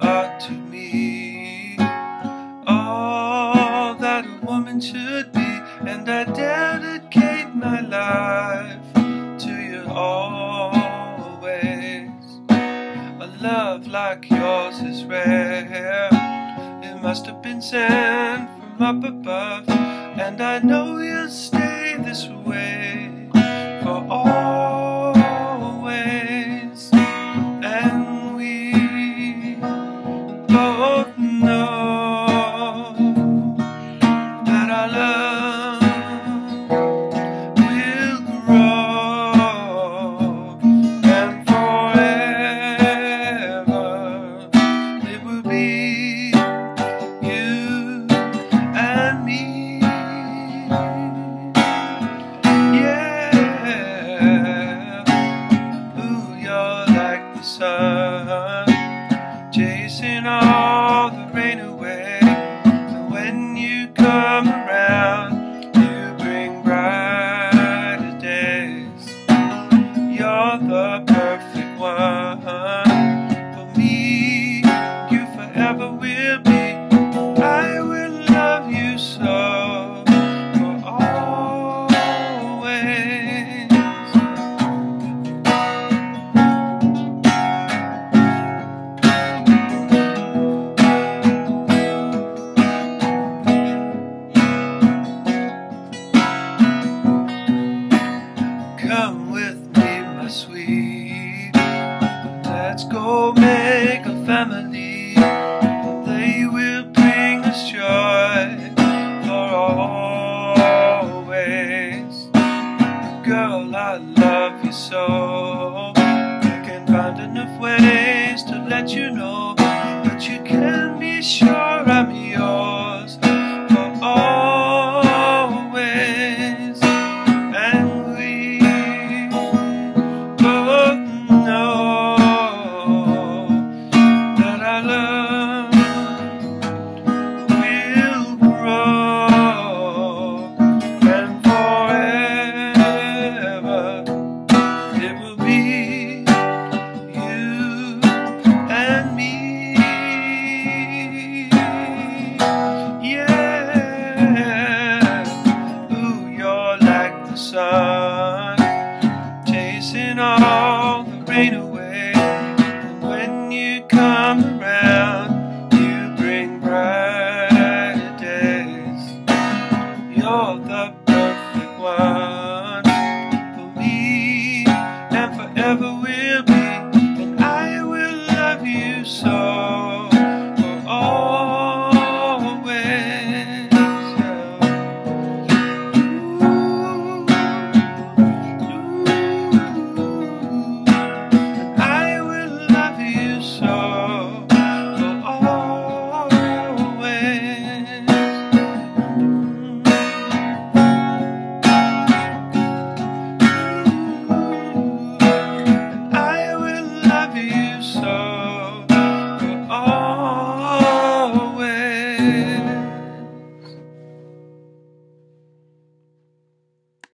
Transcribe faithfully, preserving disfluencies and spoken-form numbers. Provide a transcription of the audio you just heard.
are to me all that a woman should be, and I dedicate my life to you always. A love like yours is rare. It must have been sent from up above, and I know you'll stay this way for always. And we both know that our love will grow, and forever it will be you and me. Yeah, ooh, you're like the sun, chasing all the rain away. And when you come around, you bring brighter days. You're the perfect one for me. You forever will be. I will love you so for always. Come with me, my sweet. Let's go make a family. They will bring us joy for always. Girl, I love you so. I can't find enough ways to let you know, but you can be sure